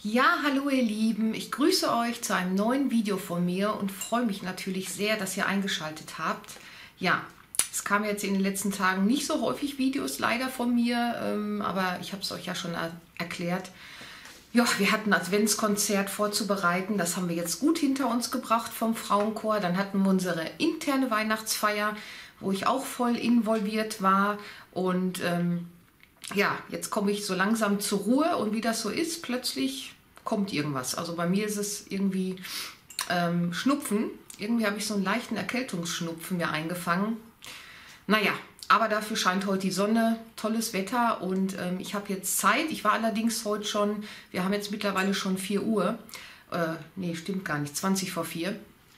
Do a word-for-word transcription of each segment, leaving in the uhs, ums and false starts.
Ja, hallo ihr Lieben, ich grüße euch zu einem neuen Video von mir und freue mich natürlich sehr, dass ihr eingeschaltet habt. Ja, es kamen jetzt in den letzten Tagen nicht so häufig Videos leider von mir, ähm, aber ich habe es euch ja schon er erklärt. Ja, wir hatten ein Adventskonzert vorzubereiten, das haben wir jetzt gut hinter uns gebracht vom Frauenchor. Dann hatten wir unsere interne Weihnachtsfeier, wo ich auch voll involviert war und ähm, ja, jetzt komme ich so langsam zur Ruhe und wie das so ist, plötzlich kommt irgendwas. Also bei mir ist es irgendwie ähm, Schnupfen. Irgendwie habe ich so einen leichten Erkältungsschnupfen mir eingefangen. Naja, aber dafür scheint heute die Sonne, tolles Wetter und ähm, ich habe jetzt Zeit. Ich war allerdings heute schon, wir haben jetzt mittlerweile schon vier Uhr. Äh, nee, stimmt gar nicht, zwanzig vor vier.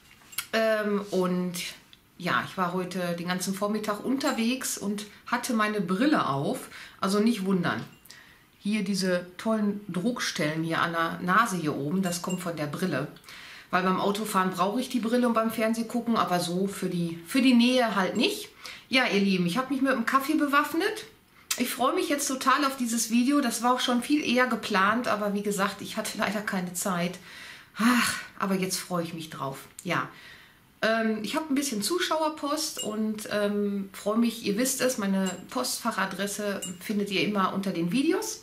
Ähm, und ja, ich war heute den ganzen Vormittag unterwegs und hatte meine Brille auf. Also nicht wundern. Hier diese tollen Druckstellen hier an der Nase hier oben, das kommt von der Brille. Weil beim Autofahren brauche ich die Brille und beim Fernsehgucken, aber so für die, für die Nähe halt nicht. Ja, ihr Lieben, ich habe mich mit einem Kaffee bewaffnet. Ich freue mich jetzt total auf dieses Video. Das war auch schon viel eher geplant, aber wie gesagt, ich hatte leider keine Zeit. Ach, aber jetzt freue ich mich drauf. Ja. Ich habe ein bisschen Zuschauerpost und ähm, freue mich, ihr wisst es, meine Postfachadresse findet ihr immer unter den Videos.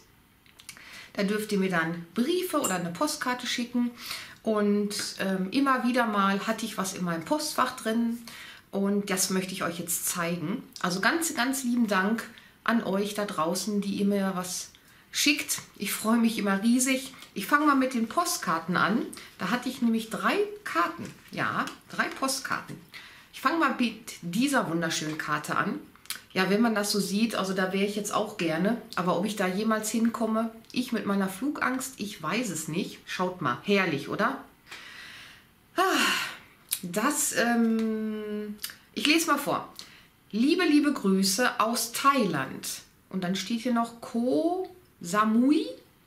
Da dürft ihr mir dann Briefe oder eine Postkarte schicken und ähm, immer wieder mal hatte ich was in meinem Postfach drin und das möchte ich euch jetzt zeigen. Also ganz, ganz lieben Dank an euch da draußen, die ihr mir was schickt. Ich freue mich immer riesig. Ich fange mal mit den Postkarten an. Da hatte ich nämlich drei Karten. Ja, drei Postkarten. Ich fange mal mit dieser wunderschönen Karte an. Ja, wenn man das so sieht, also da wäre ich jetzt auch gerne. Aber ob ich da jemals hinkomme, ich mit meiner Flugangst, ich weiß es nicht. Schaut mal, herrlich, oder? Das, ähm, ich lese mal vor. Liebe, liebe Grüße aus Thailand. Und dann steht hier noch Koh Samui.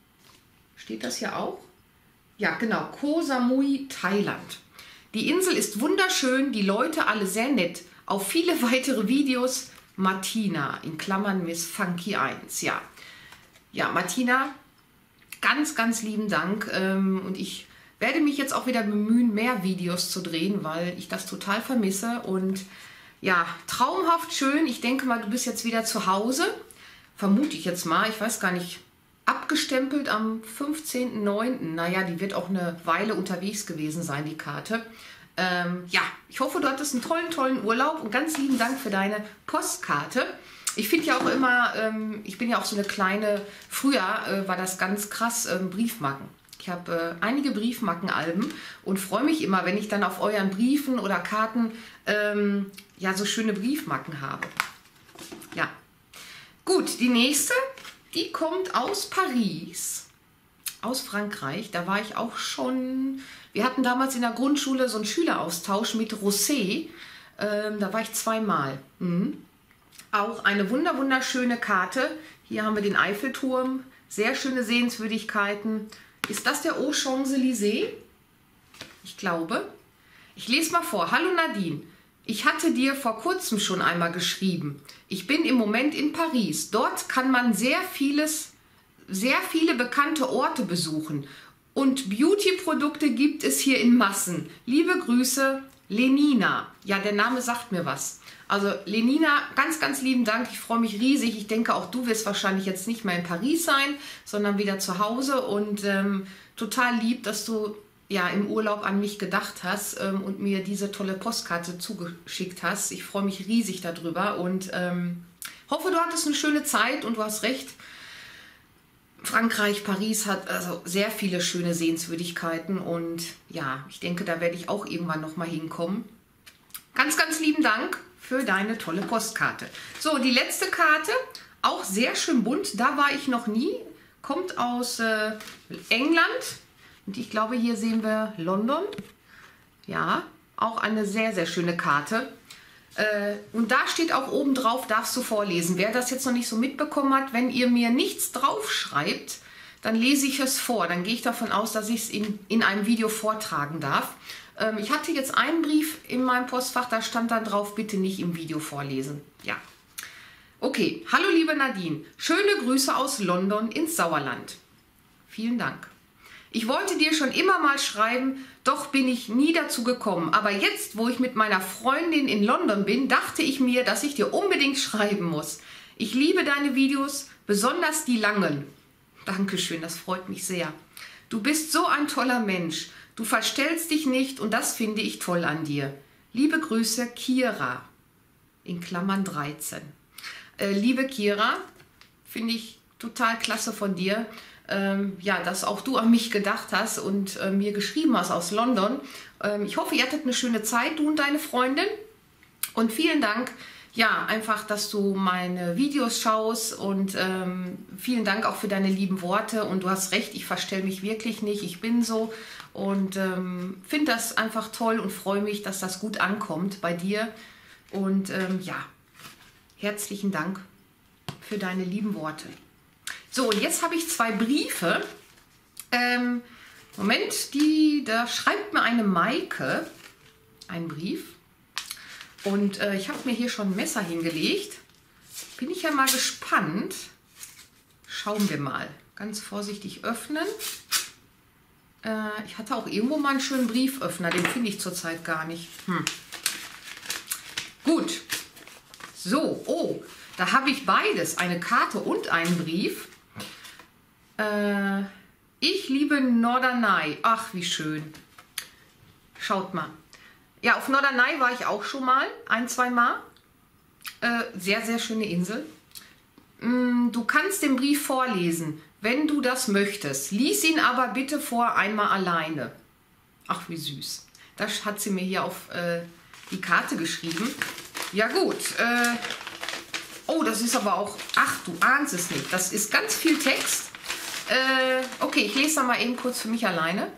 Steht das hier auch? Ja, genau. Koh Samui, Thailand. Die Insel ist wunderschön, die Leute alle sehr nett. Auf viele weitere Videos, Martina, in Klammern Miss Funky eins. Ja, ja, Martina, ganz, ganz lieben Dank. Und ich werde mich jetzt auch wieder bemühen, mehr Videos zu drehen, weil ich das total vermisse. Und ja, traumhaft schön. Ich denke mal, du bist jetzt wieder zu Hause. Vermute ich jetzt mal. Ich weiß gar nicht. Abgestempelt am fünfzehnten neunten Naja, die wird auch eine Weile unterwegs gewesen sein, die Karte. Ähm, ja, ich hoffe, du hattest einen tollen, tollen Urlaub und ganz lieben Dank für deine Postkarte. Ich finde ja auch immer, ähm, ich bin ja auch so eine kleine, früher äh, war das ganz krass, ähm, Briefmarken. Ich habe äh, einige Briefmarkenalben und freue mich immer, wenn ich dann auf euren Briefen oder Karten ähm, ja so schöne Briefmarken habe. Ja, gut, die nächste. Die kommt aus Paris, aus Frankreich. Da war ich auch schon, wir hatten damals in der Grundschule so einen Schüleraustausch mit Rosé. Ähm, da war ich zweimal. Mhm. Auch eine wunder wunderschöne Karte. Hier haben wir den Eiffelturm, sehr schöne Sehenswürdigkeiten. Ist das der Champs-Élysées? Ich glaube. Ich lese mal vor. Hallo Nadine. Ich hatte dir vor kurzem schon einmal geschrieben. Ich bin im Moment in Paris. Dort kann man sehr vieles, sehr viele bekannte Orte besuchen. Und Beauty-Produkte gibt es hier in Massen. Liebe Grüße, Lenina. Ja, der Name sagt mir was. Also Lenina, ganz, ganz lieben Dank. Ich freue mich riesig. Ich denke, auch du wirst wahrscheinlich jetzt nicht mehr in Paris sein, sondern wieder zu Hause. Und ähm, total lieb, dass du ja im Urlaub an mich gedacht hast ähm, und mir diese tolle Postkarte zugeschickt hast. Ich freue mich riesig darüber und ähm, hoffe, du hattest eine schöne Zeit und du hast recht. Frankreich, Paris hat also sehr viele schöne Sehenswürdigkeiten und ja, ich denke, da werde ich auch irgendwann noch mal hinkommen. Ganz, ganz lieben Dank für deine tolle Postkarte. So, die letzte Karte, auch sehr schön bunt, da war ich noch nie, kommt aus äh, England. Und ich glaube, hier sehen wir London. Ja, auch eine sehr, sehr schöne Karte. Äh, und da steht auch oben drauf, darfst du vorlesen. Wer das jetzt noch nicht so mitbekommen hat, wenn ihr mir nichts draufschreibt, dann lese ich es vor. Dann gehe ich davon aus, dass ich es in, in einem Video vortragen darf. Ähm, ich hatte jetzt einen Brief in meinem Postfach, da stand dann drauf, bitte nicht im Video vorlesen. Ja. Okay, hallo liebe Nadine. Schöne Grüße aus London ins Sauerland. Vielen Dank. Ich wollte dir schon immer mal schreiben, doch bin ich nie dazu gekommen. Aber jetzt, wo ich mit meiner Freundin in London bin, dachte ich mir, dass ich dir unbedingt schreiben muss. Ich liebe deine Videos, besonders die langen. Dankeschön, das freut mich sehr. Du bist so ein toller Mensch. Du verstellst dich nicht und das finde ich toll an dir. Liebe Grüße, Kira. In Klammern dreizehn. Äh, liebe Kira, finde ich total klasse von dir. Ähm, ja, dass auch du an mich gedacht hast und äh, mir geschrieben hast aus London. Ähm, ich hoffe, ihr hattet eine schöne Zeit, du und deine Freundin. Und vielen Dank, ja, einfach, dass du meine Videos schaust und ähm, vielen Dank auch für deine lieben Worte. Und du hast recht, ich verstelle mich wirklich nicht, ich bin so und ähm, finde das einfach toll und freue mich, dass das gut ankommt bei dir. Und ähm, ja, herzlichen Dank für deine lieben Worte. So, und jetzt habe ich zwei Briefe. Ähm, Moment, die, da schreibt mir eine Maike einen Brief. Und äh, ich habe mir hier schon ein Messer hingelegt. Bin ich ja mal gespannt. Schauen wir mal. Ganz vorsichtig öffnen. Äh, ich hatte auch irgendwo mal einen schönen Brieföffner. Den finde ich zurzeit gar nicht. Hm. Gut. So, oh, da habe ich beides. Eine Karte und einen Brief. Äh, ich liebe Norderney. Ach, wie schön. Schaut mal. Ja, auf Norderney war ich auch schon mal, ein, zwei Mal. Äh, sehr, sehr schöne Insel. Mm, du kannst den Brief vorlesen, wenn du das möchtest. Lies ihn aber bitte vor einmal alleine. Ach, wie süß. Das hat sie mir hier auf äh, die Karte geschrieben. Ja gut. Äh, oh, das ist aber auch... Ach, du ahnst es nicht. Das ist ganz viel Text. Äh, okay, ich lese da mal eben kurz für mich alleine.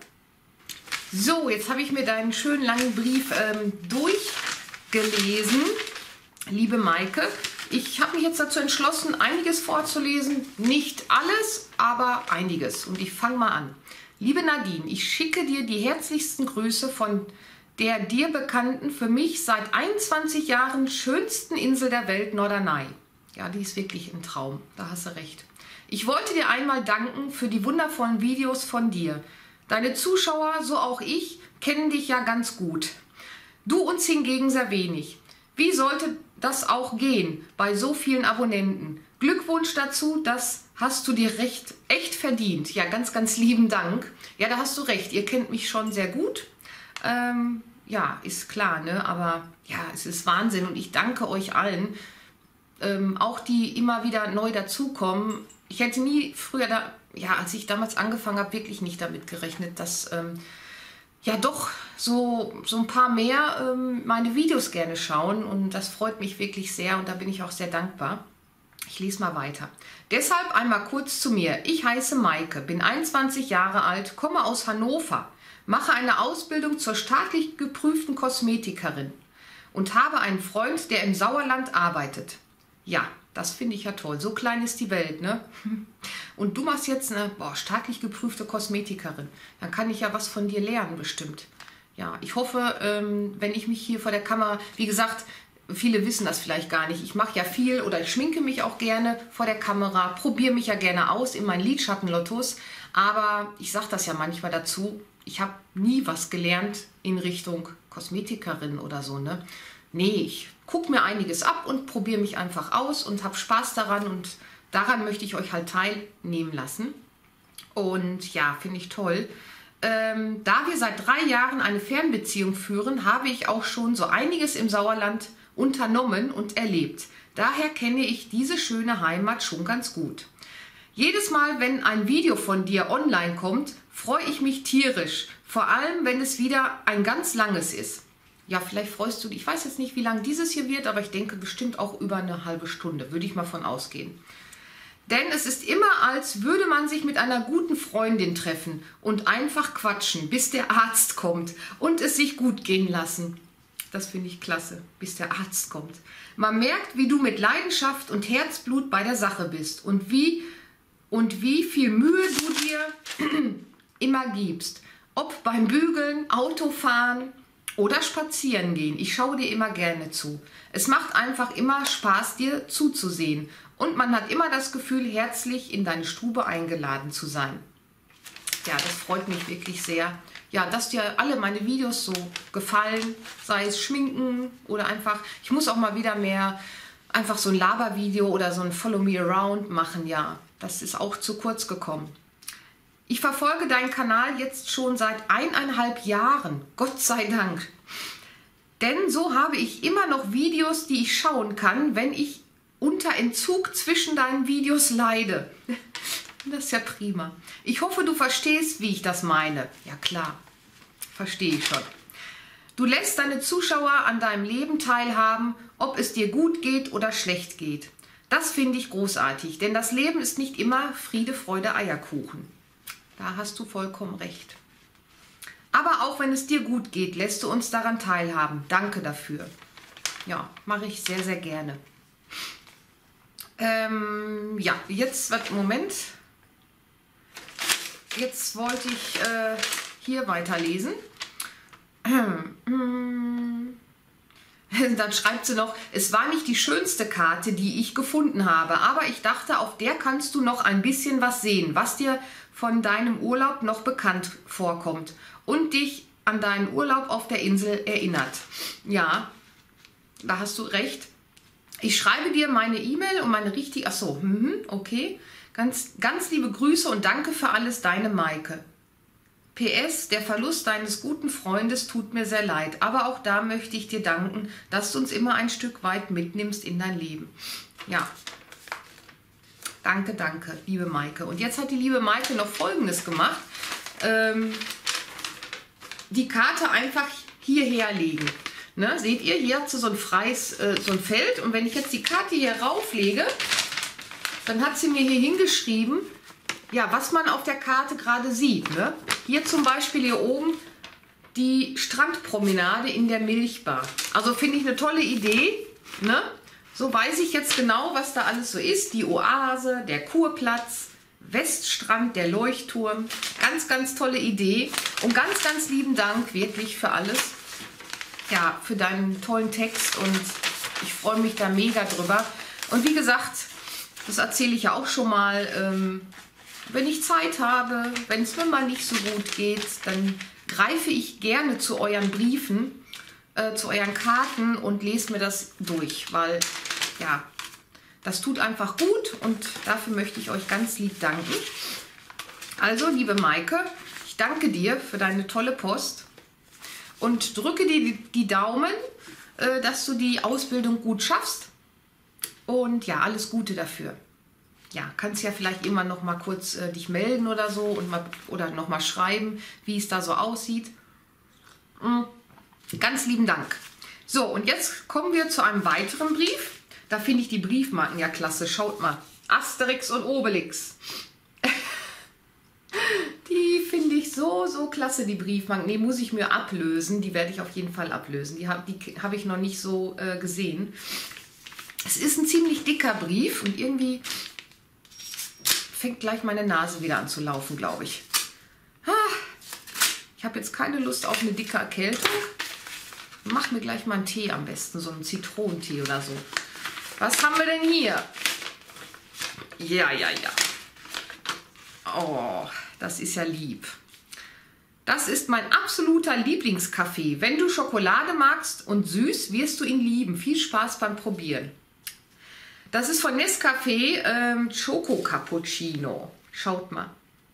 So, jetzt habe ich mir deinen schönen langen Brief ähm, durchgelesen. Liebe Maike, ich habe mich jetzt dazu entschlossen, einiges vorzulesen. Nicht alles, aber einiges. Und ich fange mal an. Liebe Nadine, ich schicke dir die herzlichsten Grüße von der dir bekannten, für mich seit einundzwanzig Jahren schönsten Insel der Welt, Norderney. Ja, die ist wirklich ein Traum, da hast du recht. Ich wollte dir einmal danken für die wundervollen Videos von dir. Deine Zuschauer, so auch ich, kennen dich ja ganz gut. Du uns hingegen sehr wenig. Wie sollte das auch gehen bei so vielen Abonnenten? Glückwunsch dazu, das hast du dir recht, echt verdient. Ja, ganz, ganz lieben Dank. Ja, da hast du recht, ihr kennt mich schon sehr gut. Ähm, ja, ist klar, ne? Aber ja, es ist Wahnsinn und ich danke euch allen. Ähm, auch die immer wieder neu dazukommen. Ich hätte nie früher, da, ja, als ich damals angefangen habe, wirklich nicht damit gerechnet, dass ähm, ja doch so, so ein paar mehr ähm, meine Videos gerne schauen und das freut mich wirklich sehr und da bin ich auch sehr dankbar. Ich lese mal weiter. Deshalb einmal kurz zu mir. Ich heiße Maike, bin einundzwanzig Jahre alt, komme aus Hannover, mache eine Ausbildung zur staatlich geprüften Kosmetikerin und habe einen Freund, der im Sauerland arbeitet. Ja, das finde ich ja toll. So klein ist die Welt, ne? Und du machst jetzt eine boah, staatlich geprüfte Kosmetikerin. Dann kann ich ja was von dir lernen, bestimmt. Ja, ich hoffe, ähm, wenn ich mich hier vor der Kamera, wie gesagt, viele wissen das vielleicht gar nicht. Ich mache ja viel oder ich schminke mich auch gerne vor der Kamera, probiere mich ja gerne aus in meinen Lidschattenlottos. Aber ich sage das ja manchmal dazu, ich habe nie was gelernt in Richtung Kosmetikerin oder so, ne? Nee, ich gucke mir einiges ab und probiere mich einfach aus und habe Spaß daran und daran möchte ich euch halt teilnehmen lassen. Und ja, finde ich toll. Ähm, da wir seit drei Jahren eine Fernbeziehung führen, habe ich auch schon so einiges im Sauerland unternommen und erlebt. Daher kenne ich diese schöne Heimat schon ganz gut. Jedes Mal, wenn ein Video von dir online kommt, freue ich mich tierisch. Vor allem, wenn es wieder ein ganz langes ist. Ja, vielleicht freust du dich. Ich weiß jetzt nicht, wie lang dieses hier wird, aber ich denke bestimmt auch über eine halbe Stunde, würde ich mal von ausgehen. Denn es ist immer, als würde man sich mit einer guten Freundin treffen und einfach quatschen, bis der Arzt kommt und es sich gut gehen lassen. Das finde ich klasse, bis der Arzt kommt. Man merkt, wie du mit Leidenschaft und Herzblut bei der Sache bist und wie, und wie viel Mühe du dir immer gibst. Ob beim Bügeln, Autofahren oder spazieren gehen. Ich schaue dir immer gerne zu. Es macht einfach immer Spaß, dir zuzusehen. Und man hat immer das Gefühl, herzlich in deine Stube eingeladen zu sein. ja, das freut mich wirklich sehr. Ja, dass dir alle meine Videos so gefallen, sei es Schminken oder einfach, ich muss auch mal wieder mehr einfach so ein Labervideo oder so ein Follow Me Around machen, ja. Das ist auch zu kurz gekommen. Ich verfolge deinen Kanal jetzt schon seit eineinhalb Jahren, Gott sei Dank. Denn so habe ich immer noch Videos, die ich schauen kann, wenn ich unter Entzug zwischen deinen Videos leide. Das ist ja prima. Ich hoffe, du verstehst, wie ich das meine. Ja klar, verstehe ich schon. Du lässt deine Zuschauer an deinem Leben teilhaben, ob es dir gut geht oder schlecht geht. Das finde ich großartig, denn das Leben ist nicht immer Friede, Freude, Eierkuchen. Da hast du vollkommen recht. Aber auch wenn es dir gut geht, lässt du uns daran teilhaben. Danke dafür. Ja, mache ich sehr, sehr gerne. Ähm, ja, jetzt, Moment. Jetzt wollte ich äh, hier weiterlesen. Dann schreibt sie noch, es war nicht die schönste Karte, die ich gefunden habe, aber ich dachte, auf der kannst du noch ein bisschen was sehen, was dir von deinem Urlaub noch bekannt vorkommt und dich an deinen Urlaub auf der Insel erinnert. Ja, da hast du recht. Ich schreibe dir meine E-Mail und meine richtige... Achso, okay. Ganz, ganz liebe Grüße und danke für alles, deine Maike. P S, der Verlust deines guten Freundes tut mir sehr leid, aber auch da möchte ich dir danken, dass du uns immer ein Stück weit mitnimmst in dein Leben. Ja, danke, danke, liebe Maike. Und jetzt hat die liebe Maike noch Folgendes gemacht. Ähm, die Karte einfach hierher legen. Ne, seht ihr, hier hat sie so ein freies, äh, so ein Feld und wenn ich jetzt die Karte hier rauflege, dann hat sie mir hier hingeschrieben, ja, was man auf der Karte gerade sieht. Ne? Hier zum Beispiel hier oben die Strandpromenade in der Milchbar. Also finde ich eine tolle Idee. Ne? So weiß ich jetzt genau, was da alles so ist. Die Oase, der Kurplatz, Weststrand, der Leuchtturm. Ganz, ganz tolle Idee. Und ganz, ganz lieben Dank wirklich für alles. Ja, für deinen tollen Text und ich freue mich da mega drüber. Und wie gesagt, das erzähle ich ja auch schon mal, ähm, wenn ich Zeit habe, wenn es mir mal nicht so gut geht, dann greife ich gerne zu euren Briefen, äh, zu euren Karten und lese mir das durch, weil ja, das tut einfach gut und dafür möchte ich euch ganz lieb danken. Also, liebe Maike, ich danke dir für deine tolle Post. Und drücke dir die, die Daumen, äh, dass du die Ausbildung gut schaffst. Und ja, alles Gute dafür. Ja, kannst ja vielleicht immer noch mal kurz äh, dich melden oder so und mal, oder noch mal schreiben, wie es da so aussieht. Mhm. Ganz lieben Dank. So, und jetzt kommen wir zu einem weiteren Brief. Da finde ich die Briefmarken ja klasse. Schaut mal. Asterix und Obelix. Die finde ich so, so klasse, die Briefmarken. Ne, muss ich mir ablösen. Die werde ich auf jeden Fall ablösen. Die habe die hab ich noch nicht so äh, gesehen. Es ist ein ziemlich dicker Brief und irgendwie fängt gleich meine Nase wieder an zu laufen, glaube ich. Ich habe jetzt keine Lust auf eine dicke Erkältung. Mach mir gleich mal einen Tee am besten, so einen Zitronentee oder so. Was haben wir denn hier? Ja, ja, ja. Oh, das ist ja lieb. Das ist mein absoluter Lieblingskaffee. Wenn du Schokolade magst und süß, wirst du ihn lieben. Viel Spaß beim Probieren. Das ist von Nescafé ähm, Choco Cappuccino. Schaut mal.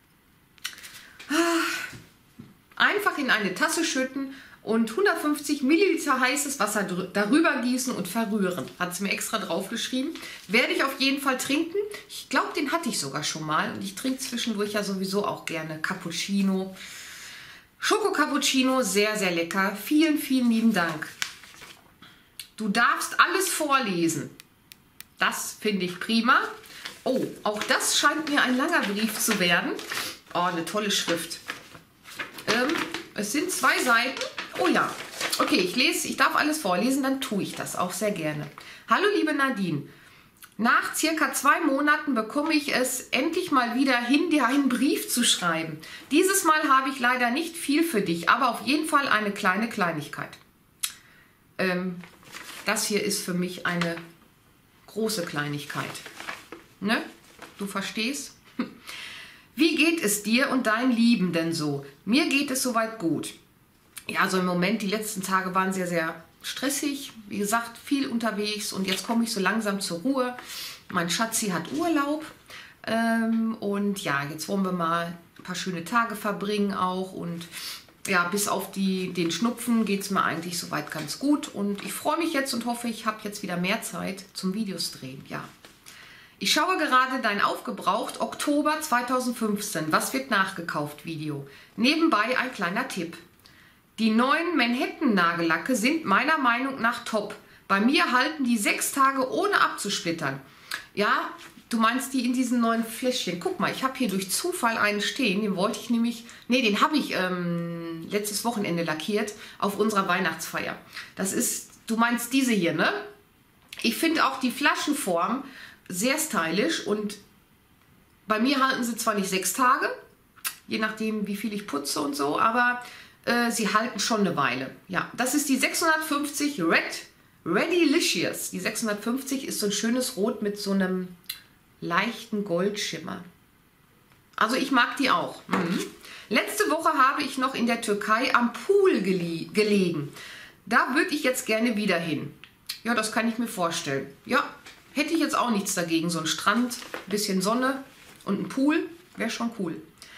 Einfach in eine Tasse schütten und hundertfünfzig Milliliter heißes Wasser darüber gießen und verrühren. Hat es mir extra draufgeschrieben. Werde ich auf jeden Fall trinken. Ich glaube, den hatte ich sogar schon mal. Und ich trinke zwischendurch ja sowieso auch gerne Cappuccino. Schoko Cappuccino, sehr, sehr lecker. Vielen, vielen lieben Dank. Du darfst alles vorlesen. Das finde ich prima. Oh, auch das scheint mir ein langer Brief zu werden. Oh, eine tolle Schrift. Ähm, es sind zwei Seiten. Oh ja, okay, ich lese, ich darf alles vorlesen, dann tue ich das auch sehr gerne. Hallo liebe Nadine, nach circa zwei Monaten bekomme ich es endlich mal wieder hin, dir einen Brief zu schreiben. Dieses Mal habe ich leider nicht viel für dich, aber auf jeden Fall eine kleine Kleinigkeit. Ähm, das hier ist für mich eine große Kleinigkeit. Ne? Du verstehst? Wie geht es dir und deinen Lieben denn so? Mir geht es soweit gut. Ja, also im Moment, die letzten Tage waren sehr, sehr stressig. Wie gesagt, viel unterwegs und jetzt komme ich so langsam zur Ruhe. Mein Schatzi hat Urlaub ähm, und ja, jetzt wollen wir mal ein paar schöne Tage verbringen auch und ja, bis auf die, den Schnupfen geht es mir eigentlich soweit ganz gut und ich freue mich jetzt und hoffe, ich habe jetzt wieder mehr Zeit zum Videos drehen, ja. Ich schaue gerade dein Aufgebraucht Oktober zweitausendfünfzehn, was wird nachgekauft Video. Nebenbei ein kleiner Tipp. Die neuen Manhattan-Nagellacke sind meiner Meinung nach top. Bei mir halten die sechs Tage ohne abzusplittern. Ja, du meinst die in diesen neuen Fläschchen. Guck mal, ich habe hier durch Zufall einen stehen. Den wollte ich nämlich, nee, den habe ich ähm, letztes Wochenende lackiert auf unserer Weihnachtsfeier. Das ist, du meinst diese hier, ne? Ich finde auch die Flaschenform sehr stylisch und bei mir halten sie zwar nicht sechs Tage, je nachdem wie viel ich putze und so, aber äh, sie halten schon eine Weile. Ja, das ist die sechshundertfünfzig Red Redilicious. Die sechshundertfünfzig ist so ein schönes Rot mit so einem leichten Goldschimmer. Also ich mag die auch. Mhm. Letzte Woche habe ich noch in der Türkei am Pool gele gelegen. Da würde ich jetzt gerne wieder hin. Ja, das kann ich mir vorstellen. Ja, hätte ich jetzt auch nichts dagegen. So ein Strand, ein bisschen Sonne und ein Pool wäre schon cool.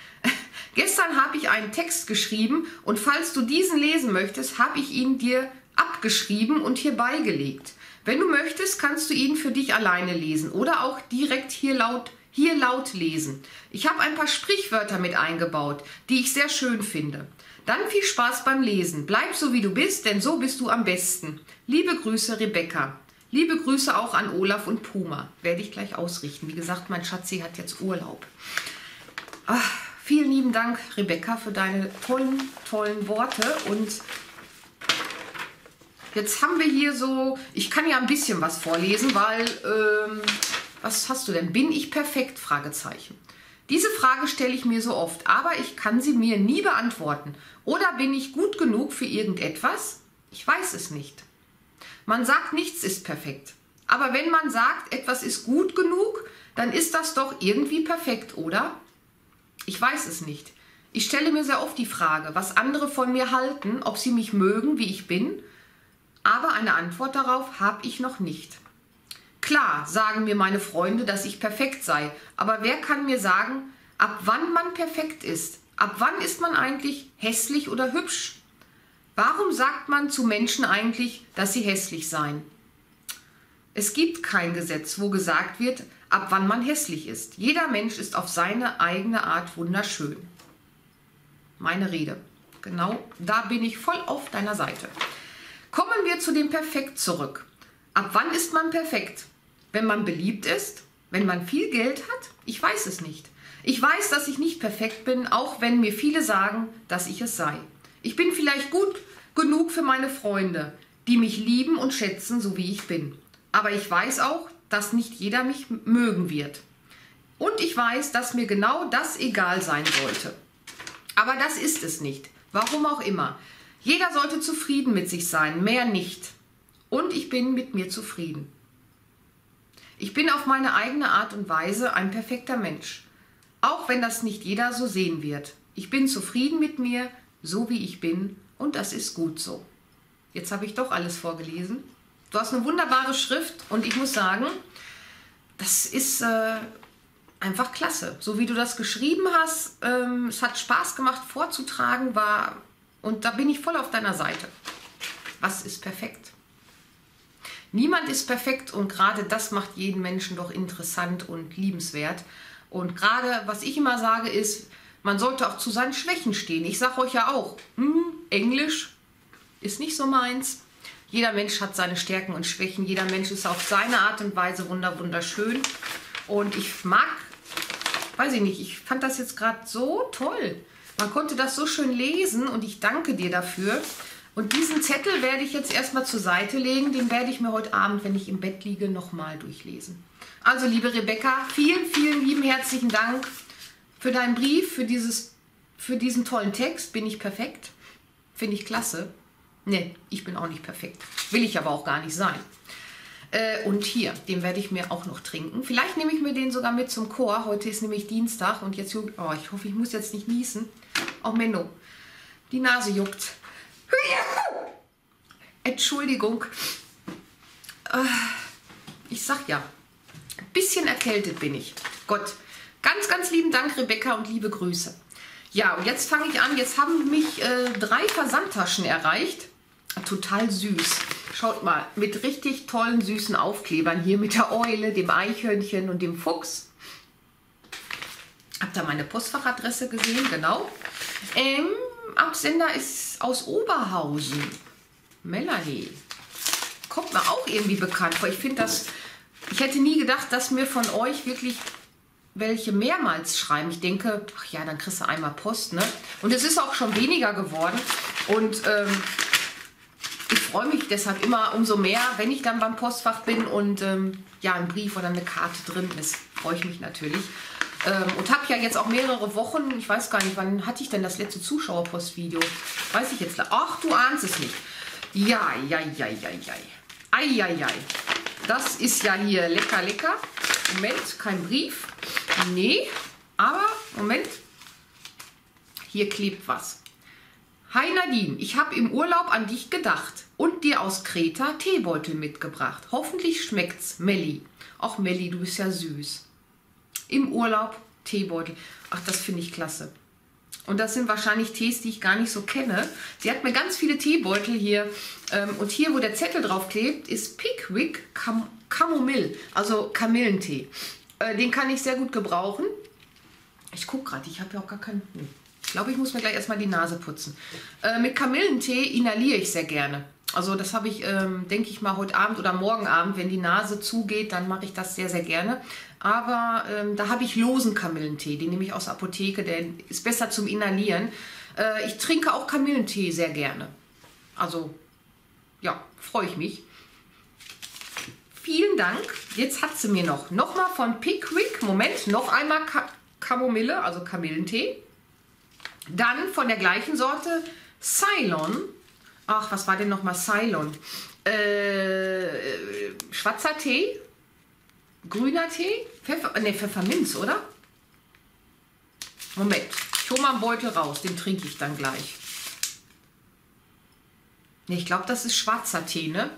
Gestern habe ich einen Text geschrieben und falls du diesen lesen möchtest, habe ich ihn dir abgeschrieben und hier beigelegt. Wenn du möchtest, kannst du ihn für dich alleine lesen oder auch direkt hier laut, hier laut lesen. Ich habe ein paar Sprichwörter mit eingebaut, die ich sehr schön finde. Dann viel Spaß beim Lesen. Bleib so wie du bist, denn so bist du am besten. Liebe Grüße, Rebecca. Liebe Grüße auch an Olaf und Puma. Werde ich gleich ausrichten. Wie gesagt, mein Schatzi hat jetzt Urlaub. Ach, vielen lieben Dank, Rebecca, für deine tollen, tollen Worte. Und jetzt haben wir hier so, ich kann ja ein bisschen was vorlesen, weil, ähm, was hast du denn? Bin ich perfekt? Fragezeichen. Diese Frage stelle ich mir so oft, aber ich kann sie mir nie beantworten. Oder bin ich gut genug für irgendetwas? Ich weiß es nicht. Man sagt, nichts ist perfekt. Aber wenn man sagt, etwas ist gut genug, dann ist das doch irgendwie perfekt, oder? Ich weiß es nicht. Ich stelle mir sehr oft die Frage, was andere von mir halten, ob sie mich mögen, wie ich bin. Aber eine Antwort darauf habe ich noch nicht. Klar sagen mir meine Freunde, dass ich perfekt sei. Aber wer kann mir sagen, ab wann man perfekt ist? Ab wann ist man eigentlich hässlich oder hübsch? Warum sagt man zu Menschen eigentlich, dass sie hässlich seien? Es gibt kein Gesetz, wo gesagt wird, ab wann man hässlich ist. Jeder Mensch ist auf seine eigene Art wunderschön. Meine Rede. Genau, da bin ich voll auf deiner Seite. Kommen wir zu dem Perfekt zurück. Ab wann ist man perfekt? Wenn man beliebt ist? Wenn man viel Geld hat? Ich weiß es nicht. Ich weiß, dass ich nicht perfekt bin, auch wenn mir viele sagen, dass ich es sei. Ich bin vielleicht gut genug für meine Freunde, die mich lieben und schätzen, so wie ich bin. Aber ich weiß auch, dass nicht jeder mich mögen wird. Und ich weiß, dass mir genau das egal sein sollte. Aber das ist es nicht. Warum auch immer. Jeder sollte zufrieden mit sich sein, mehr nicht. Und ich bin mit mir zufrieden. Ich bin auf meine eigene Art und Weise ein perfekter Mensch. Auch wenn das nicht jeder so sehen wird. Ich bin zufrieden mit mir, so wie ich bin, und das ist gut so. Jetzt habe ich doch alles vorgelesen. Du hast eine wunderbare Schrift und ich muss sagen, das ist äh, einfach klasse. So wie du das geschrieben hast, ähm, es hat Spaß gemacht vorzutragen, war, und da bin ich voll auf deiner Seite. Was ist perfekt? Niemand ist perfekt und gerade das macht jeden Menschen doch interessant und liebenswert. Und gerade, was ich immer sage, ist, man sollte auch zu seinen Schwächen stehen. Ich sage euch ja auch, hm, Englisch ist nicht so meins. Jeder Mensch hat seine Stärken und Schwächen. Jeder Mensch ist auf seine Art und Weise wunderschön. Und ich mag, weiß ich nicht, ich fand das jetzt gerade so toll. Man konnte das so schön lesen und ich danke dir dafür. Und diesen Zettel werde ich jetzt erstmal zur Seite legen. Den werde ich mir heute Abend, wenn ich im Bett liege, nochmal durchlesen. Also, liebe Rebecca, vielen, vielen lieben herzlichen Dank für deinen Brief, für, dieses, für diesen tollen Text. Bin ich perfekt? Finde ich klasse. Ne, ich bin auch nicht perfekt. Will ich aber auch gar nicht sein. Äh, und hier, den werde ich mir auch noch trinken. Vielleicht nehme ich mir den sogar mit zum Chor. Heute ist nämlich Dienstag und jetzt juckt... Oh, ich hoffe, ich muss jetzt nicht niesen. Oh, Menno. Die Nase juckt. Entschuldigung. Ich sag ja, ein bisschen erkältet bin ich. Gott, ganz, ganz lieben Dank, Rebecca, und liebe Grüße. Ja, und jetzt fange ich an. Jetzt haben mich äh, drei Versandtaschen erreicht. Total süß. Schaut mal, mit richtig tollen, süßen Aufklebern. Hier mit der Eule, dem Eichhörnchen und dem Fuchs. Habt ihr meine Postfachadresse gesehen? Genau. Ähm, Absender ist aus Oberhausen. Melanie. Kommt mir auch irgendwie bekannt vor. Ich finde das... Ich hätte nie gedacht, dass mir von euch wirklich welche mehrmals schreiben. Ich denke, ach ja, dann kriegst du einmal Post, ne? Und es ist auch schon weniger geworden. Und ähm, ich freue mich deshalb immer umso mehr, wenn ich dann beim Postfach bin und ähm, ja, ein Brief oder eine Karte drin ist. Freue ich mich natürlich. Ähm, und habe ja jetzt auch mehrere Wochen, ich weiß gar nicht, wann hatte ich denn das letzte Zuschauerpostvideo? Weiß ich jetzt. Ach, du ahnst es nicht. Ja, ja, ja, ja, ja. Ei, ei, ei. Das ist ja hier lecker, lecker. Moment, kein Brief. Nee, aber Moment. Hier klebt was. Hi Nadine, ich habe im Urlaub an dich gedacht und dir aus Kreta Teebeutel mitgebracht. Hoffentlich schmeckt's, Melli. Ach Melli, du bist ja süß. Im Urlaub Teebeutel. Ach, das finde ich klasse. Und das sind wahrscheinlich Tees, die ich gar nicht so kenne. Sie hat mir ganz viele Teebeutel hier. Ähm, und hier, wo der Zettel drauf klebt, ist Pickwick Cam Kamomille, also Kamillentee. Äh, den kann ich sehr gut gebrauchen. Ich gucke gerade, ich habe ja auch gar keinen... Nee. Ich glaube, ich muss mir gleich erstmal die Nase putzen. Äh, mit Kamillentee inhaliere ich sehr gerne. Also das habe ich, ähm, denke ich mal, heute Abend oder morgen Abend, wenn die Nase zugeht, dann mache ich das sehr, sehr gerne. Aber ähm, da habe ich losen Kamillentee, den nehme ich aus der Apotheke, der ist besser zum Inhalieren. Äh, ich trinke auch Kamillentee sehr gerne. Also, ja, freue ich mich. Vielen Dank. Jetzt hat sie mir noch, nochmal von Pickwick, Moment, noch einmal Ka Kamomille, also Kamillentee. Dann von der gleichen Sorte Ceylon. Ach, was war denn nochmal Ceylon? Äh, schwarzer Tee, grüner Tee, Pfeffer, ne, Pfefferminz, oder? Moment, ich hole mal einen Beutel raus, den trinke ich dann gleich. Ne, ich glaube, das ist schwarzer Tee, ne?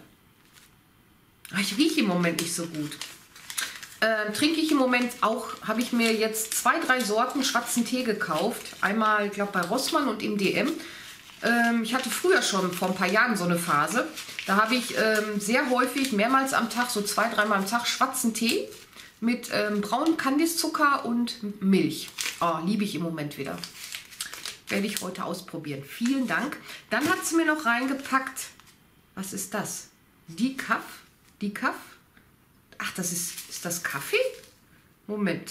Ach, ich rieche im Moment nicht so gut. Äh, trinke ich im Moment auch, habe ich mir jetzt zwei, drei Sorten schwarzen Tee gekauft. Einmal, ich glaube, bei Rossmann und im D M. Ähm, ich hatte früher schon vor ein paar Jahren so eine Phase. Da habe ich ähm, sehr häufig, mehrmals am Tag, so zwei, dreimal am Tag, schwarzen Tee mit ähm, braunem Kandiszucker und Milch. Oh, liebe ich im Moment wieder. Werde ich heute ausprobieren. Vielen Dank. Dann hat sie mir noch reingepackt, was ist das? Decaf? Decaf? Ach, das ist, ist das Kaffee? Moment.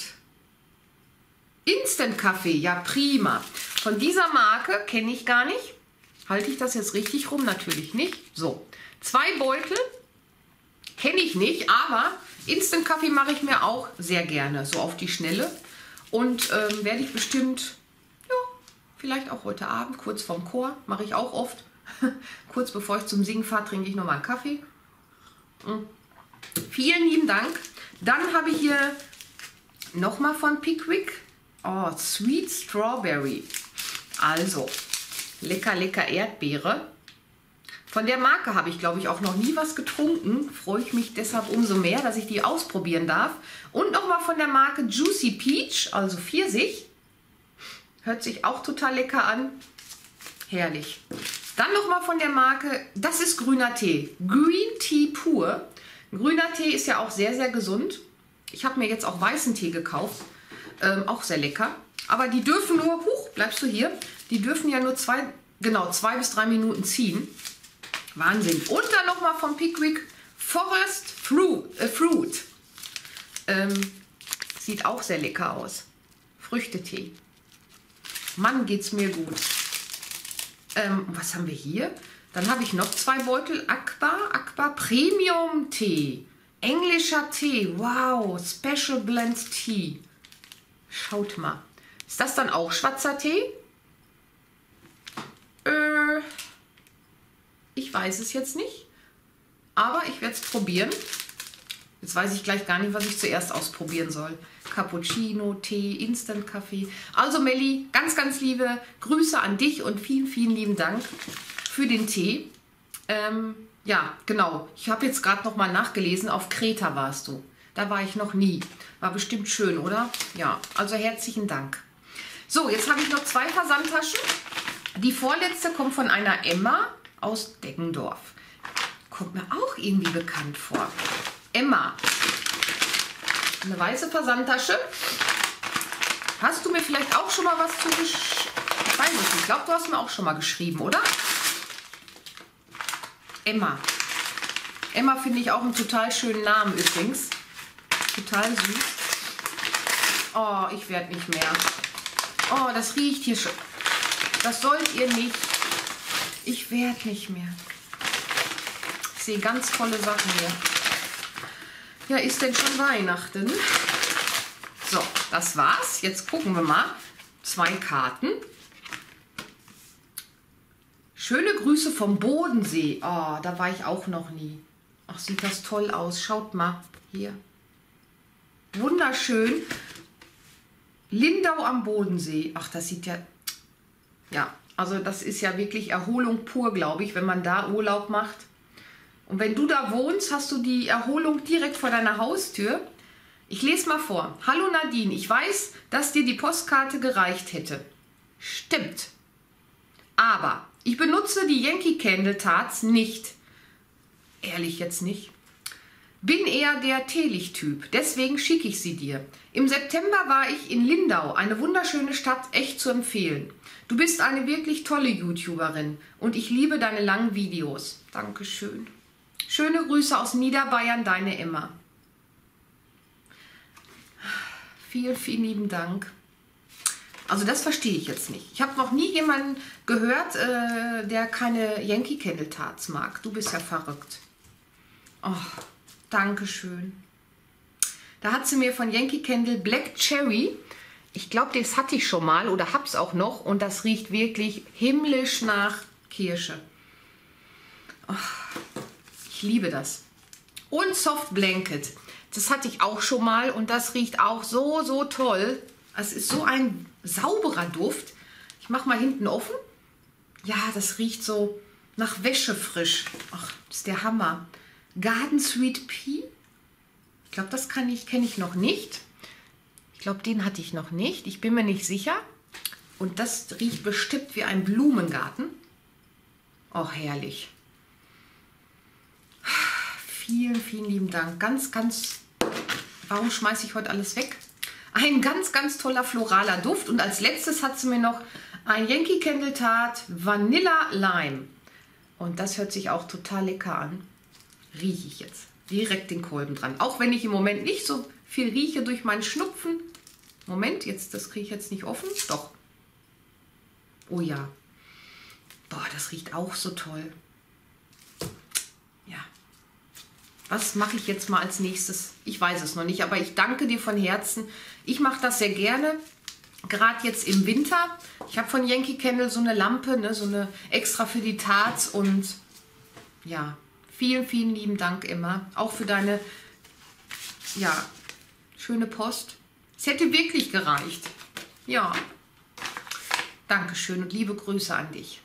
Instant-Kaffee, ja prima. Von dieser Marke kenne ich gar nicht. Halte ich das jetzt richtig rum? Natürlich nicht. So, zwei Beutel kenne ich nicht, aber Instant-Kaffee mache ich mir auch sehr gerne, so auf die Schnelle. Und ähm, werde ich bestimmt, ja, vielleicht auch heute Abend, kurz vorm Chor, mache ich auch oft. Kurz bevor ich zum Singen fahre, trinke ich nochmal einen Kaffee. Mhm. Vielen lieben Dank. Dann habe ich hier nochmal von Pickwick. Oh, Sweet Strawberry. Also, lecker, lecker Erdbeere. Von der Marke habe ich, glaube ich, auch noch nie was getrunken. Freue ich mich deshalb umso mehr, dass ich die ausprobieren darf. Und nochmal von der Marke Juicy Peach, also Pfirsich. Hört sich auch total lecker an. Herrlich. Dann nochmal von der Marke, das ist grüner Tee. Green Tea pur. Grüner Tee ist ja auch sehr, sehr gesund. Ich habe mir jetzt auch weißen Tee gekauft. Ähm, auch sehr lecker. Aber die dürfen nur, huch, bleibst du hier? Die dürfen ja nur zwei, genau, zwei bis drei Minuten ziehen. Wahnsinn. Und dann nochmal von Pickwick Forest Fruit. Äh, Fruit. Ähm, sieht auch sehr lecker aus. Früchtetee. Mann, geht's mir gut. Ähm, was haben wir hier? Dann habe ich noch zwei Beutel Akbar, Akbar Premium Tee. Englischer Tee. Wow, Special Blend Tea. Schaut mal. Ist das dann auch schwarzer Tee? Äh, ich weiß es jetzt nicht. Aber ich werde es probieren. Jetzt weiß ich gleich gar nicht, was ich zuerst ausprobieren soll. Cappuccino, Tee, Instant-Kaffee. Also Melli, ganz, ganz liebe Grüße an dich und vielen, vielen lieben Dank für den Tee. Ähm, ja, genau. Ich habe jetzt gerade noch mal nachgelesen. Auf Kreta warst du. Da war ich noch nie. War bestimmt schön, oder? Ja, also herzlichen Dank. So, jetzt habe ich noch zwei Versandtaschen. Die vorletzte kommt von einer Emma aus Deggendorf. Kommt mir auch irgendwie bekannt vor. Emma. Eine weiße Versandtasche. Hast du mir vielleicht auch schon mal was zu geschrieben? Ich weiß nicht. Ich glaube, du hast mir auch schon mal geschrieben, oder? Emma. Emma finde ich auch einen total schönen Namen übrigens. Total süß. Oh, ich werde nicht mehr. Oh, das riecht hier schon. Das sollt ihr nicht. Ich werde nicht mehr. Ich sehe ganz tolle Sachen hier. Ja, ist denn schon Weihnachten? So, das war's. Jetzt gucken wir mal. Zwei Karten. Schöne Grüße vom Bodensee. Oh, da war ich auch noch nie. Ach, sieht das toll aus. Schaut mal. Hier. Wunderschön. Lindau am Bodensee. Ach, das sieht ja... Ja, also das ist ja wirklich Erholung pur, glaube ich, wenn man da Urlaub macht. Und wenn du da wohnst, hast du die Erholung direkt vor deiner Haustür. Ich lese mal vor. Hallo Nadine, ich weiß, dass dir die Postkarte gereicht hätte. Stimmt. Aber ich benutze die Yankee Candle Tarts nicht. Ehrlich jetzt nicht. Bin eher der Teelicht-Typ, deswegen schicke ich sie dir. Im September war ich in Lindau, eine wunderschöne Stadt, echt zu empfehlen. Du bist eine wirklich tolle YouTuberin und ich liebe deine langen Videos. Dankeschön. Schöne Grüße aus Niederbayern, deine Emma. Vielen, vielen lieben Dank. Also das verstehe ich jetzt nicht. Ich habe noch nie jemanden gehört, äh, der keine Yankee Candle Tarts mag. Du bist ja verrückt. Oh, Dankeschön. Da hat sie mir von Yankee Candle Black Cherry, ich glaube, das hatte ich schon mal oder hab's auch noch und das riecht wirklich himmlisch nach Kirsche. Oh, ich liebe das. Und Soft Blanket, das hatte ich auch schon mal und das riecht auch so, so toll. Es ist so ein sauberer Duft. Ich mache mal hinten offen. Ja, das riecht so nach Wäsche frisch. Ach, das ist der Hammer. Garden Sweet Pea. Ich glaube, das kann ich, kenne ich noch nicht. Ich glaube, den hatte ich noch nicht. Ich bin mir nicht sicher. Und das riecht bestimmt wie ein Blumengarten. Oh, herrlich. Vielen, vielen lieben Dank. Ganz, ganz... Warum schmeiße ich heute alles weg? Ein ganz, ganz toller floraler Duft. Und als letztes hat sie mir noch ein Yankee Candle Tart Vanilla Lime. Und das hört sich auch total lecker an. Rieche ich jetzt. Direkt den Kolben dran. Auch wenn ich im Moment nicht so viel rieche durch meinen Schnupfen. Moment, jetzt, das kriege ich jetzt nicht offen. Doch. Oh ja. Boah, das riecht auch so toll. Ja. Was mache ich jetzt mal als nächstes? Ich weiß es noch nicht, aber ich danke dir von Herzen. Ich mache das sehr gerne. Gerade jetzt im Winter. Ich habe von Yankee Candle so eine Lampe, ne, so eine extra für die Tarts und ja, vielen, vielen lieben Dank immer. Auch für deine, ja, schöne Post. Es hätte wirklich gereicht. Ja. Dankeschön und liebe Grüße an dich.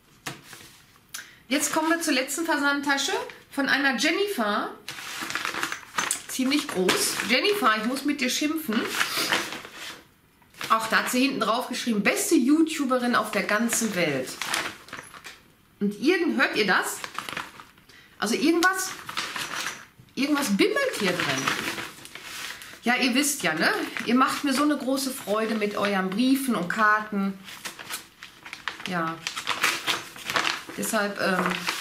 Jetzt kommen wir zur letzten Versandtasche von einer Jennifer. Ziemlich groß. Jennifer, ich muss mit dir schimpfen. Auch da hat sie hinten drauf geschrieben, beste YouTuberin auf der ganzen Welt. Und irgend, hört ihr das? Also irgendwas, irgendwas bimmelt hier drin. Ja, ihr wisst ja, ne? Ihr macht mir so eine große Freude mit euren Briefen und Karten. Ja. Deshalb, ähm,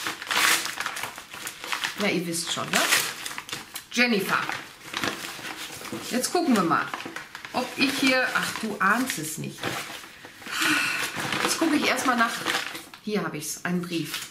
ja, ihr wisst schon, ne? Jennifer. Jetzt gucken wir mal, ob ich hier, ach, du ahnst es nicht. Jetzt gucke ich erstmal nach, hier habe ich es, einen Brief.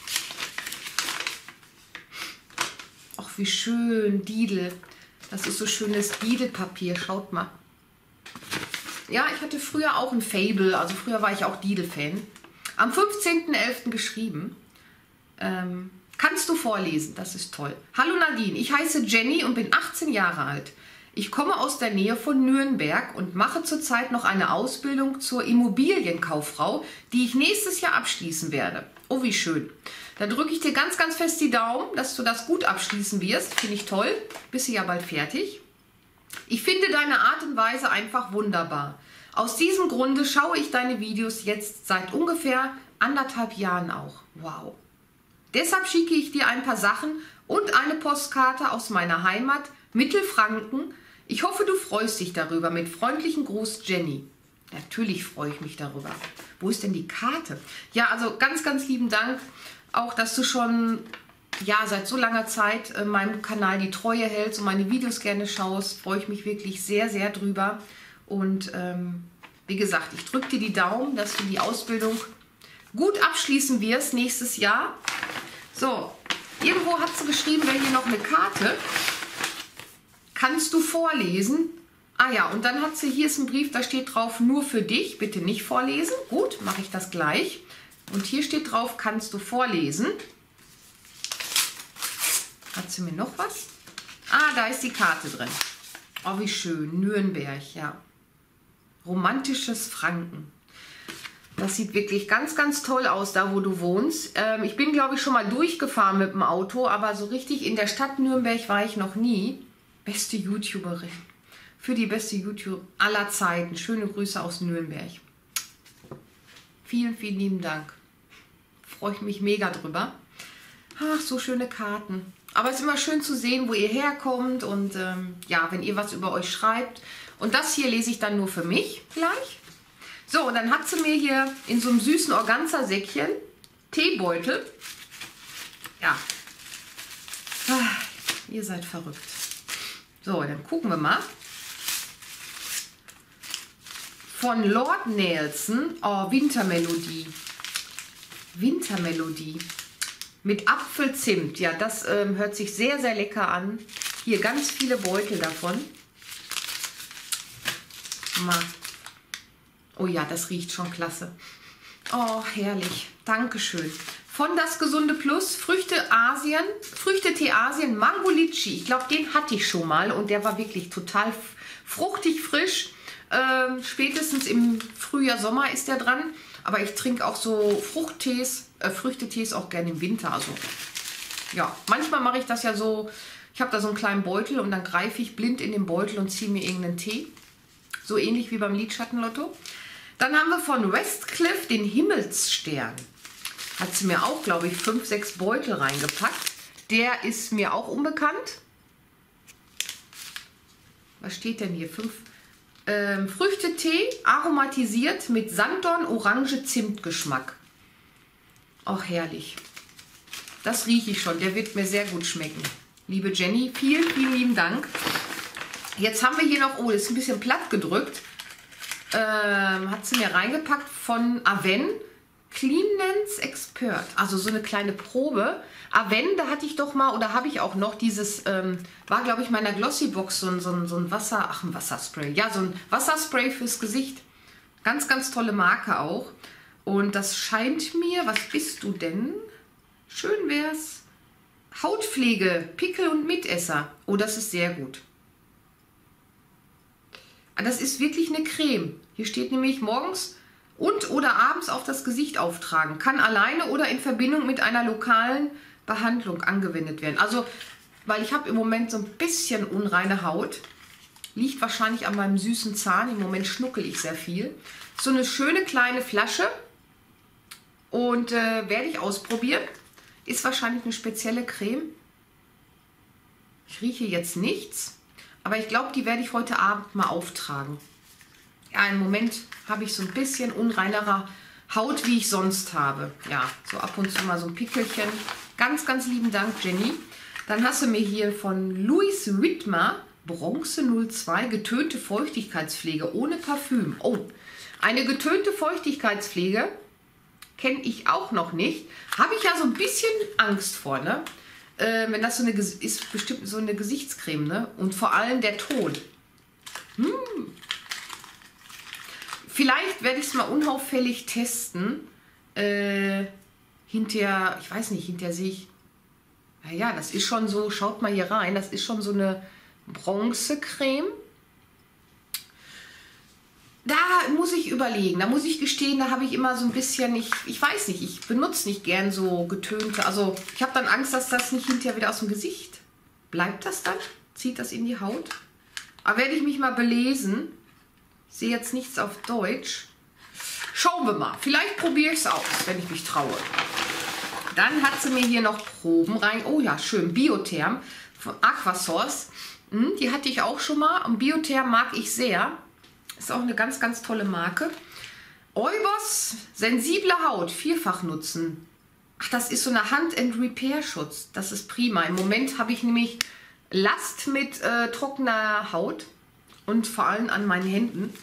Ach, wie schön, Didel. Das ist so schönes Didel-Papier, schaut mal. Ja, ich hatte früher auch ein Fable, also früher war ich auch Didel-Fan. Am fünfzehnten elften geschrieben. Ähm, Kannst du vorlesen, das ist toll. Hallo Nadine, ich heiße Jenny und bin achtzehn Jahre alt. Ich komme aus der Nähe von Nürnberg und mache zurzeit noch eine Ausbildung zur Immobilienkauffrau, die ich nächstes Jahr abschließen werde. Oh, wie schön. Dann drücke ich dir ganz, ganz fest die Daumen, dass du das gut abschließen wirst. Finde ich toll. Bist du ja bald fertig. Ich finde deine Art und Weise einfach wunderbar. Aus diesem Grunde schaue ich deine Videos jetzt seit ungefähr anderthalb Jahren auch. Wow. Deshalb schicke ich dir ein paar Sachen und eine Postkarte aus meiner Heimat, Mittelfranken. Ich hoffe, du freust dich darüber. Mit freundlichen Gruß, Jenny. Natürlich freue ich mich darüber. Wo ist denn die Karte? Ja, also ganz, ganz lieben Dank. Auch, dass du schon ja, seit so langer Zeit äh, meinem Kanal die Treue hältst und meine Videos gerne schaust. Freue ich mich wirklich sehr, sehr drüber. Und ähm, wie gesagt, ich drücke dir die Daumen, dass du die Ausbildung gut abschließen wirst nächstes Jahr. So, irgendwo hat sie geschrieben, wäre hier noch eine Karte. Kannst du vorlesen? Ah ja, und dann hat sie, hier ist ein Brief, da steht drauf, nur für dich, bitte nicht vorlesen. Gut, mache ich das gleich. Und hier steht drauf, kannst du vorlesen? Hat sie mir noch was? Ah, da ist die Karte drin. Oh, wie schön, Nürnberg, ja. Romantisches Franken. Das sieht wirklich ganz, ganz toll aus, da wo du wohnst. Ähm, ich bin, glaube ich, schon mal durchgefahren mit dem Auto, aber so richtig in der Stadt Nürnberg war ich noch nie. Beste YouTuberin. Für die beste YouTube aller Zeiten. Schöne Grüße aus Nürnberg. Vielen, vielen lieben Dank. Freue ich mich mega drüber. Ach, so schöne Karten. Aber es ist immer schön zu sehen, wo ihr herkommt und ähm, ja, wenn ihr was über euch schreibt. Und das hier lese ich dann nur für mich gleich. So, und dann hat sie mir hier in so einem süßen Organza-Säckchen Teebeutel. Ja. Ah, ihr seid verrückt. So, dann gucken wir mal. Von Lord Nelson. Oh, Wintermelodie. Wintermelodie. Mit Apfelzimt. Ja, das ähm, hört sich sehr, sehr lecker an. Hier ganz viele Beutel davon. Mal. Oh ja, das riecht schon klasse. Oh, herrlich. Dankeschön. Von Das Gesunde Plus, Früchte Asien, Früchtetee Asien, Mango Litchi. Ich glaube, den hatte ich schon mal und der war wirklich total fruchtig, frisch. Ähm, spätestens im Frühjahr, Sommer ist der dran. Aber ich trinke auch so Fruchttees, äh, Früchtetees auch gerne im Winter. Also ja, manchmal mache ich das ja so, ich habe da so einen kleinen Beutel und dann greife ich blind in den Beutel und ziehe mir irgendeinen Tee. So ähnlich wie beim Lidschattenlotto. Dann haben wir von Westcliff den Himmelsstern. Hat sie mir auch, glaube ich, fünf, sechs Beutel reingepackt. Der ist mir auch unbekannt. Was steht denn hier? Fünf ähm, Früchtetee, aromatisiert mit Sanddorn, Orange, Zimtgeschmack. Auch herrlich. Das rieche ich schon. Der wird mir sehr gut schmecken. Liebe Jenny, vielen, vielen lieben Dank. Jetzt haben wir hier noch, oh, das ist ein bisschen platt gedrückt. Ähm, hat sie mir reingepackt von Aven. Cleanance Expert, also so eine kleine Probe. Aven, da hatte ich doch mal, oder habe ich auch noch dieses, ähm, war glaube ich meiner Glossy-Box so ein, so, ein, so ein Wasser, ach ein Wasserspray, ja so ein Wasserspray fürs Gesicht. Ganz, ganz tolle Marke auch. Und das scheint mir, was bist du denn? Schön wär's. Hautpflege, Pickel und Mitesser. Oh, das ist sehr gut. Das ist wirklich eine Creme. Hier steht nämlich morgens und oder abends auf das Gesicht auftragen. Kann alleine oder in Verbindung mit einer lokalen Behandlung angewendet werden. Also, weil ich habe im Moment so ein bisschen unreine Haut. Liegt wahrscheinlich an meinem süßen Zahn. Im Moment schnuckel ich sehr viel. So eine schöne kleine Flasche. Und äh, werde ich ausprobieren. Ist wahrscheinlich eine spezielle Creme. Ich rieche jetzt nichts. Aber ich glaube, die werde ich heute Abend mal auftragen. Ja, im Moment habe ich so ein bisschen unreinere Haut, wie ich sonst habe. Ja, so ab und zu mal so ein Pickelchen. Ganz, ganz lieben Dank, Jenny. Dann hast du mir hier von Louis Whitmer Bronze null zwei getönte Feuchtigkeitspflege ohne Parfüm. Oh, eine getönte Feuchtigkeitspflege kenne ich auch noch nicht. Habe ich ja so ein bisschen Angst vor, ne? Äh, wenn das so eine, ist bestimmt so eine Gesichtscreme, ne? Und vor allem der Ton. Hm. Vielleicht werde ich es mal unauffällig testen. Äh, hinterher, ich weiß nicht, hinterher sehe ich, Naja, das ist schon so, schaut mal hier rein, das ist schon so eine Bronzecreme. Da muss ich überlegen, da muss ich gestehen, da habe ich immer so ein bisschen, ich, ich weiß nicht, ich benutze nicht gern so getönte, also ich habe dann Angst, dass das nicht hinterher wieder aus dem Gesicht bleibt. Das dann? Zieht das in die Haut? Aber werde ich mich mal belesen. Ich sehe jetzt nichts auf Deutsch. Schauen wir mal, vielleicht probiere ich es aus, wenn ich mich traue. Dann hat sie mir hier noch Proben rein, oh ja, schön, Biotherm von Aquasource. Hm, die hatte ich auch schon mal und Biotherm mag ich sehr. Ist auch eine ganz, ganz tolle Marke. Eubos, sensible Haut, vierfach nutzen. Ach, das ist so eine Hand-and-Repair-Schutz. Das ist prima. Im Moment habe ich nämlich Last mit äh, trockener Haut und vor allem an meinen Händen.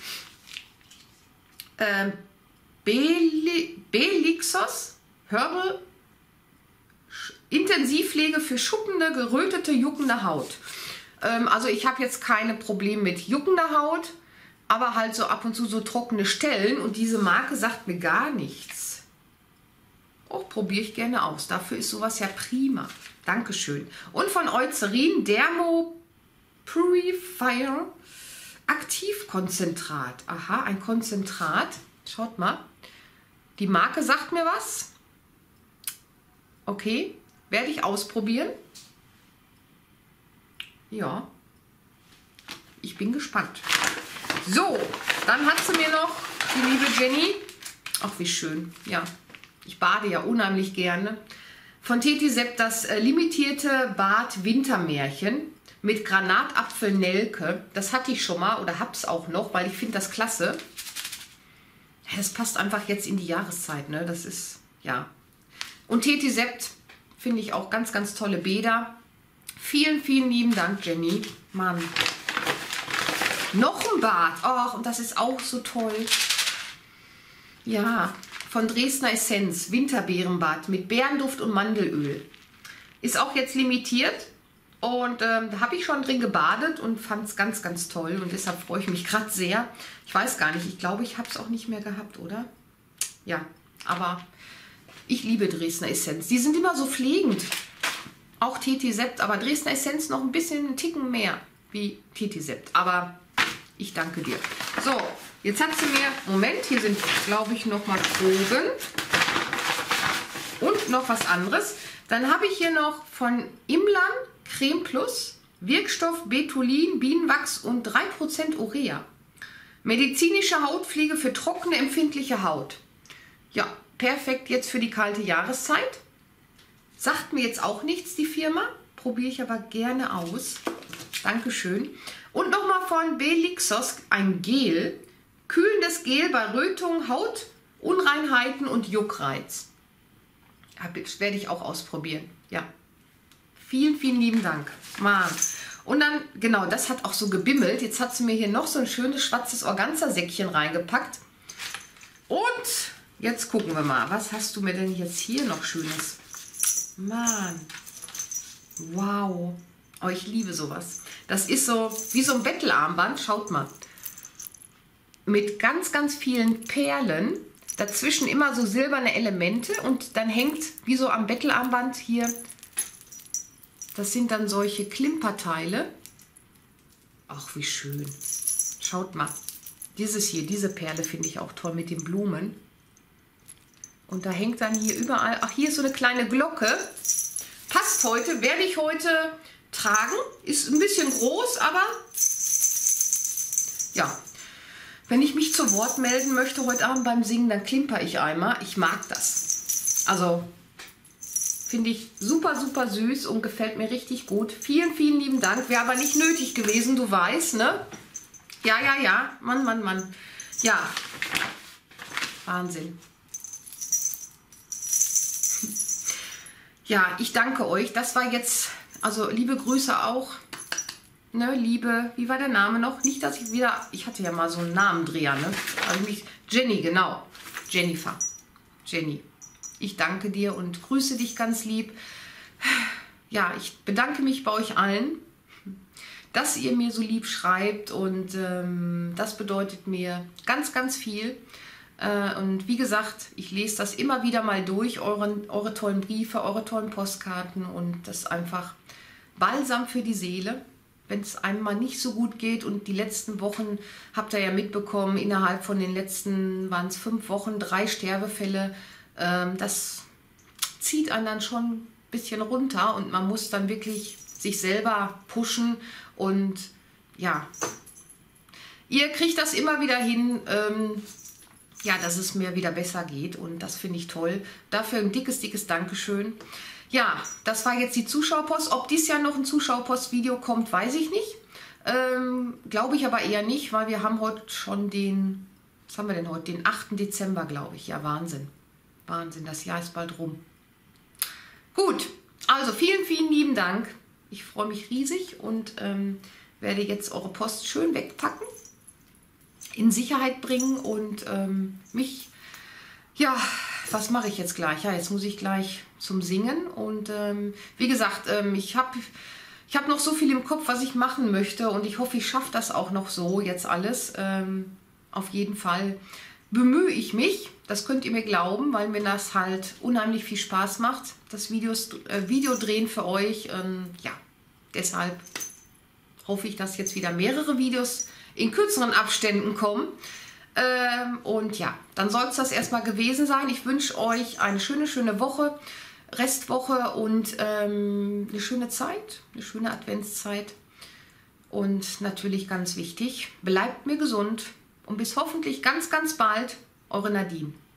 Äh, Beli Belixos Herbal Intensivpflege für schuppende, gerötete, juckende Haut. Ähm, also ich habe jetzt keine Probleme mit juckender Haut, aber halt so ab und zu so trockene Stellen und diese Marke sagt mir gar nichts. Auch probiere ich gerne aus. Dafür ist sowas ja prima. Dankeschön. Und von Eucerin Dermo Purifier Aktivkonzentrat. Aha, ein Konzentrat. Schaut mal. Die Marke sagt mir was. Okay, werde ich ausprobieren. Ja, ich bin gespannt. So, dann hat sie mir noch die liebe Jenny. Ach, wie schön. Ja, ich bade ja unheimlich gerne. Von Tetisept das äh, limitierte Bad Wintermärchen mit Granatapfel-Nelke. Das hatte ich schon mal oder habe es auch noch, weil ich finde das klasse. Das passt einfach jetzt in die Jahreszeit, ne? Das ist, ja. Und Tetisept finde ich auch ganz, ganz tolle Bäder. Vielen, vielen lieben Dank, Jenny. Mann. Noch ein Bad. Ach, und das ist auch so toll. Ja, von Dresdner Essenz. Winterbeerenbad mit Beerenduft und Mandelöl. Ist auch jetzt limitiert. Und ähm, da habe ich schon drin gebadet und fand es ganz, ganz toll. Und deshalb freue ich mich gerade sehr. Ich weiß gar nicht, ich glaube, ich habe es auch nicht mehr gehabt, oder? Ja, aber ich liebe Dresdner Essenz. Die sind immer so pflegend. Auch Tetisept, aber Dresdner Essenz noch ein bisschen einen Ticken mehr wie Tetisept. Aber ich danke dir. So, jetzt hat sie mir, Moment, hier sind, glaube ich, noch mal Proben. Und noch was anderes. Dann habe ich hier noch von Imlan Creme Plus, Wirkstoff Betulin, Bienenwachs und drei Prozent Urea. Medizinische Hautpflege für trockene, empfindliche Haut. Ja, perfekt jetzt für die kalte Jahreszeit. Sagt mir jetzt auch nichts, die Firma. Probiere ich aber gerne aus. Dankeschön. Und nochmal von Belixos ein Gel. Kühlendes Gel bei Rötung, Haut, Unreinheiten und Juckreiz. Das werde ich auch ausprobieren. Ja. Vielen, vielen lieben Dank. Mann. Und dann, genau, das hat auch so gebimmelt. Jetzt hat sie mir hier noch so ein schönes schwarzes Organza-Säckchen reingepackt. Und jetzt gucken wir mal. Was hast du mir denn jetzt hier noch Schönes? Mann. Wow. Oh, ich liebe sowas. Das ist so wie so ein Bettelarmband. Schaut mal. Mit ganz, ganz vielen Perlen. Dazwischen immer so silberne Elemente. Und dann hängt wie so am Bettelarmband hier. Das sind dann solche Klimperteile. Ach, wie schön. Schaut mal. Dieses hier, diese Perle finde ich auch toll mit den Blumen. Und da hängt dann hier überall, ach, hier ist so eine kleine Glocke. Passt heute, werde ich heute tragen. Ist ein bisschen groß, aber ja. Wenn ich mich zu Wort melden möchte heute Abend beim Singen, dann klimper ich einmal. Ich mag das. Also finde ich super, super süß und gefällt mir richtig gut. Vielen, vielen lieben Dank. Wäre aber nicht nötig gewesen, du weißt, ne? Ja, ja, ja. Mann, Mann, Mann. Ja. Wahnsinn. Ja, ich danke euch. Das war jetzt, also liebe Grüße auch. Ne, liebe, wie war der Name noch? Nicht, dass ich wieder, ich hatte ja mal so einen Namendreher, ne? Also mich, Jenny, genau. Jennifer. Jenny. Ich danke dir und grüße dich ganz lieb. Ja, ich bedanke mich bei euch allen, dass ihr mir so lieb schreibt und ähm, das bedeutet mir ganz, ganz viel. Äh, und wie gesagt, ich lese das immer wieder mal durch, euren, eure tollen Briefe, eure tollen Postkarten. Und das ist einfach Balsam für die Seele, wenn es einem mal nicht so gut geht. Und die letzten Wochen, habt ihr ja mitbekommen, innerhalb von den letzten, waren es fünf Wochen, drei Sterbefälle. Ähm, das zieht einen dann schon ein bisschen runter und man muss dann wirklich sich selber pushen. Und ja, ihr kriegt das immer wieder hin, ähm, ja, dass es mir wieder besser geht. Und das finde ich toll. Dafür ein dickes, dickes Dankeschön. Ja, das war jetzt die Zuschauerpost. Ob dies Jahr noch ein Zuschauerpost-Video kommt, weiß ich nicht. Ähm, glaube ich aber eher nicht, weil wir haben heute schon den, was haben wir denn heute? Den achten Dezember, glaube ich. Ja, Wahnsinn. Wahnsinn, das Jahr ist bald rum. Gut, also vielen, vielen lieben Dank. Ich freue mich riesig und ähm, werde jetzt eure Post schön wegpacken, in Sicherheit bringen und ähm, mich, ja, was mache ich jetzt gleich? Ja, jetzt muss ich gleich zum Singen und ähm, wie gesagt, ähm, ich habe ich hab noch so viel im Kopf, was ich machen möchte und ich hoffe, ich schaffe das auch noch so jetzt alles. Ähm, auf jeden Fall bemühe ich mich, das könnt ihr mir glauben, weil mir das halt unheimlich viel Spaß macht, das Videos, äh, Video drehen für euch. Ähm, ja, deshalb hoffe ich, dass jetzt wieder mehrere Videos in kürzeren Abständen kommen. Ähm, und ja, dann soll es das erstmal gewesen sein. Ich wünsche euch eine schöne, schöne Woche, Restwoche und ähm, eine schöne Zeit, eine schöne Adventszeit. Und natürlich ganz wichtig, bleibt mir gesund und bis hoffentlich ganz, ganz bald, eure Nadine.